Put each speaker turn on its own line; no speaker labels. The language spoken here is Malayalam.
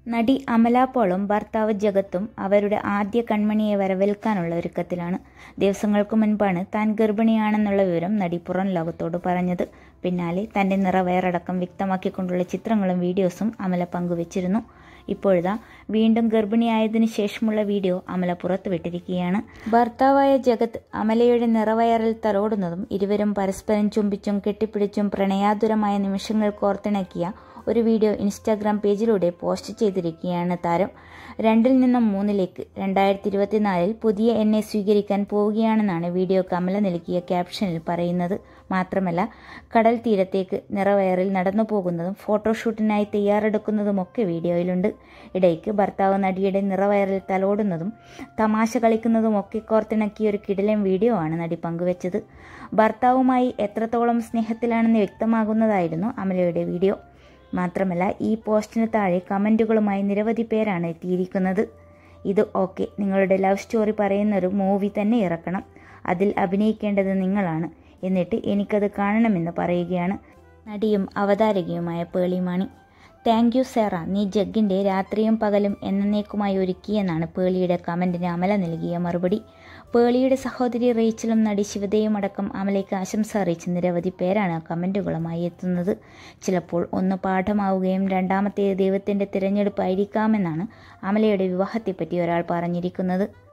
നടി അമല പോളും ഭർത്താവ് ജഗത്തും അവരുടെ ആദ്യ കൺമണിയെ വരവേൽക്കാനുള്ള ഒരുക്കത്തിലാണ്. ദിവസങ്ങൾക്ക് മുൻപാണ് താൻ ഗർഭിണിയാണെന്നുള്ള വിവരം നടി പുറം ലോകത്തോട് പറഞ്ഞത്. പിന്നാലെ തന്റെ നിറവയറടക്കം വ്യക്തമാക്കിക്കൊണ്ടുള്ള ചിത്രങ്ങളും വീഡിയോസും അമല പങ്കുവച്ചിരുന്നു. ഇപ്പോഴിതാ വീണ്ടും ഗർഭിണിയായതിനു ശേഷമുള്ള വീഡിയോ അമല പുറത്തുവിട്ടിരിക്കുകയാണ്. ഭർത്താവായ ജഗത്ത് അമലയുടെ നിറവയറിൽ തലോടുന്നതും ഇരുവരും പരസ്പരം ചുംബിച്ചും കെട്ടിപ്പിടിച്ചും പ്രണയാതുരമായ നിമിഷങ്ങൾ കോർത്തിണക്കിയ ഒരു വീഡിയോ ഇൻസ്റ്റാഗ്രാം പേജിലൂടെ പോസ്റ്റ് ചെയ്തിരിക്കുകയാണ് താരം. 2-ൽ നിന്നും 3-ലേക്ക് 2024-ൽ പുതിയ എന്നെ സ്വീകരിക്കാൻ പോവുകയാണെന്നാണ് വീഡിയോ കമല നൽകിയ ക്യാപ്ഷനിൽ പറയുന്നത്. മാത്രമല്ല, കടൽ തീരത്തേക്ക് നിറവയറിൽ നടന്നു പോകുന്നതും ഫോട്ടോഷൂട്ടിനായി തയ്യാറെടുക്കുന്നതുമൊക്കെ വീഡിയോയിലുണ്ട്. ഇടയ്ക്ക് ഭർത്താവ് നടിയുടെ നിറവയറിൽ തലോടുന്നതും തമാശ കളിക്കുന്നതുമൊക്കെ കോർത്തിണക്കിയ ഒരു കിടിലൻ വീഡിയോ ആണ് നടി പങ്കുവച്ചത്. ഭർത്താവുമായി എത്രത്തോളം സ്നേഹത്തിലാണെന്ന് വ്യക്തമാകുന്നതായിരുന്നു അമലയുടെ വീഡിയോ. മാത്രമല്ല, ഈ പോസ്റ്റിന് താഴെ കമൻറ്റുകളുമായി നിരവധി പേരാണ് എത്തിയിരിക്കുന്നത്. ഇത് ഓക്കെ, നിങ്ങളുടെ ലവ് സ്റ്റോറി പറയുന്നൊരു മൂവി തന്നെ ഇറക്കണം, അതിൽ അഭിനയിക്കേണ്ടത് നിങ്ങളാണ്, എന്നിട്ട് എനിക്കത് കാണണമെന്ന് പറയുകയാണ് നടിയും അവതാരകയുമായ പേളി മാണി. താങ്ക് യു സേറ, നീ ജഗ്ഗിൻ്റെ രാത്രിയും പകലും എന്നേക്കുമായി ഒരുക്കിയെന്നാണ് പേളിയുടെ കമൻറ്റിന് അമല നൽകിയ മറുപടി. പേളിയുടെ സഹോദരി റേച്ചലും നടി ശിവതയും അടക്കം അമലയ്ക്ക് ആശംസ അറിയിച്ച് നിരവധി പേരാണ് കമൻറ്റുകളുമായി എത്തുന്നത്. ചിലപ്പോൾ ഒന്ന് പാഠമാവുകയും രണ്ടാമത്തേത് ദൈവത്തിൻ്റെ തിരഞ്ഞെടുപ്പായിരിക്കാമെന്നാണ് അമലയുടെ വിവാഹത്തെപ്പറ്റി ഒരാൾ പറഞ്ഞിരിക്കുന്നത്.